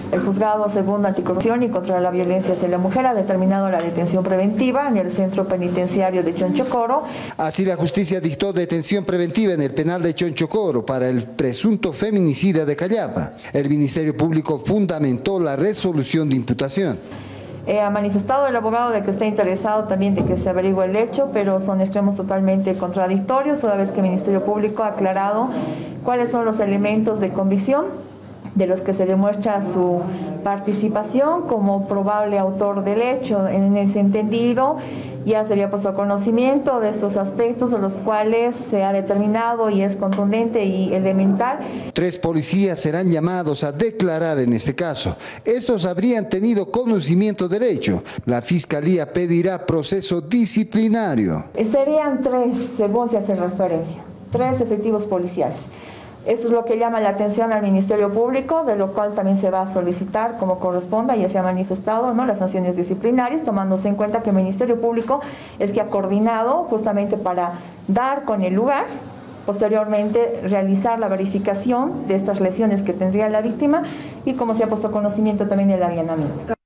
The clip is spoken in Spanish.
El Juzgado Segundo Anticorrupción y contra la Violencia hacia la Mujer ha determinado la detención preventiva en el Centro Penitenciario de Chonchocoro. Así la justicia dictó detención preventiva en el penal de Chonchocoro para el presunto feminicida de Callapa. El Ministerio Público fundamentó la resolución de imputación. Ha manifestado el abogado de que está interesado también de que se averigüe el hecho, pero son extremos totalmente contradictorios, toda vez que el Ministerio Público ha aclarado cuáles son los elementos de convicción de los que se demuestra su participación como probable autor del hecho. En ese entendido, ya se había puesto conocimiento de estos aspectos, de los cuales se ha determinado y es contundente y elemental. 3 policías serán llamados a declarar en este caso. Estos habrían tenido conocimiento del hecho. La Fiscalía pedirá proceso disciplinario. Serían 3, según se hace referencia, 3 efectivos policiales. Esto es lo que llama la atención al Ministerio Público, de lo cual también se va a solicitar como corresponda, ya se ha manifestado, ¿no?, las sanciones disciplinarias, tomándose en cuenta que el Ministerio Público es que ha coordinado justamente para dar con el lugar, posteriormente realizar la verificación de estas lesiones que tendría la víctima y como se ha puesto conocimiento también del allanamiento.